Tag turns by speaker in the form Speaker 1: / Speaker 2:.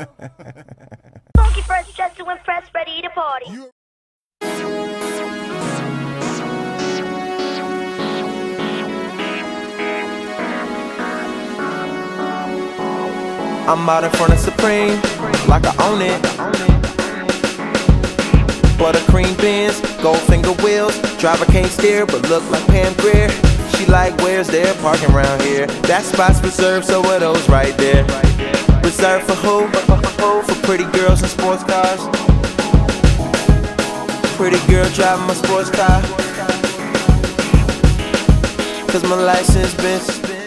Speaker 1: Funky fresh, just to impress, ready to party.
Speaker 2: I'm out in front of Supreme, like I own it. Buttercream Benz, gold finger wheels. Driver can't steer, but look like Pam Grier. She like, where's their parking around here? That spot's reserved, so are those right there. Reserved for who? For pretty girls in sports cars. Pretty girl driving my sports car. Cause my license been suspended.